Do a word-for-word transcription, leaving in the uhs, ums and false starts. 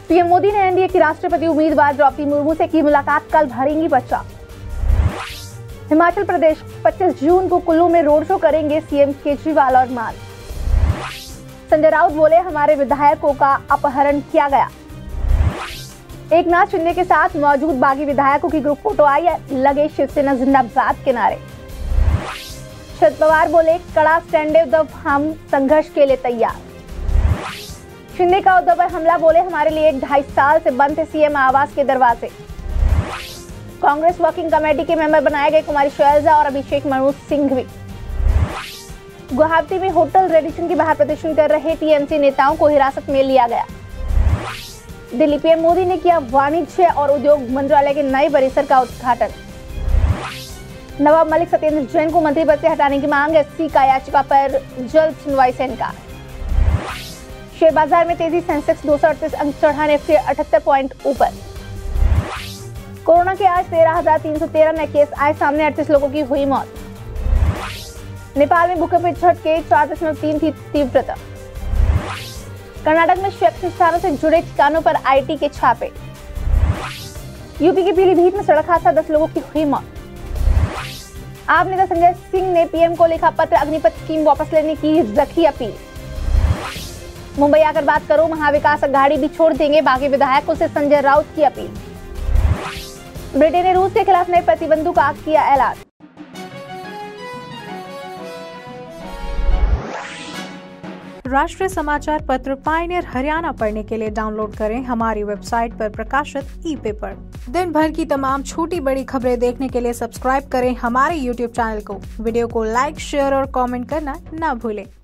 PM Modi ने NDA की राष्ट्रपति उम्मीदवार द्रौपदी मुर्मू से की मुलाकात, कल भरेंगी पर्चा। हिमाचल प्रदेश पच्चीस जून को कुल्लू में रोड शो करेंगे सीएम केजरीवाल और मान। संजय राउत बोले, हमारे विधायकों का अपहरण किया गया। एक नाथ शिंदे के साथ मौजूद बागी विधायकों की ग्रुप फोटो आई, लगे शिवसेना जिंदाबाद के नारे। शरद पवार बोले, कड़ा स्टैंड उद्धव, हम संघर्ष के लिए तैयार। शिंदे का उद्धव पर हमला, बोले, हमारे लिए एक ढाई साल से बंद थे सीएम आवास के दरवाजे। कांग्रेस वर्किंग कमेटी के मेंबर बनाए गए कुमारी शैलजा और अभिषेक मनु सिंघवी। गुवाहाटी में होटल रेडिसन के बाहर प्रदर्शन कर रहे टीएमसी नेताओं को हिरासत में लिया गया। दिल्ली पीएम मोदी ने किया वाणिज्य और उद्योग मंत्रालय के नए परिसर का उद्घाटन। नवाब मलिक सत्येंद्र जैन को मंत्री पद से हटाने की मांग, एससी का याचिका पर जल्द सुनवाई से इनकार। शेयर बाजार में तेजी, सेंसेक्स दो सौ अड़तीस अंक चढ़ा, निफ्टी अठहत्तर पॉइंट ऊपर। कोरोना के आज तेरह हजार तीन सौ तेरह नए केस आए सामने, अड़तीस लोगों की हुई मौत। नेपाल में भूकंप के झटके, चार दशमलव तीन थी तीव्रता। कर्नाटक में शैक्षणिक स्थानों से जुड़े ठिकानों पर आईटी के छापे। यूपी के पीलीभीत में सड़क हादसा, दस लोगों की हुई मौत। आप नेता संजय सिंह ने पीएम को लिखा पत्र, अग्निपथ स्कीम वापस लेने की रखी अपील। मुंबई आकर बात करो, महाविकास अघाड़ी भी छोड़ देंगे, बागी विधायकों से संजय राउत की अपील। ब्रिटेन ने रूस के खिलाफ नए प्रतिबंधों का किया ऐलान। राष्ट्रीय समाचार पत्र पायनियर हरियाणा पढ़ने के लिए डाउनलोड करें हमारी वेबसाइट पर प्रकाशित ई पेपर। दिन भर की तमाम छोटी बड़ी खबरें देखने के लिए सब्सक्राइब करें हमारे यूट्यूब चैनल को। वीडियो को लाइक, शेयर और कमेंट करना न भूलें।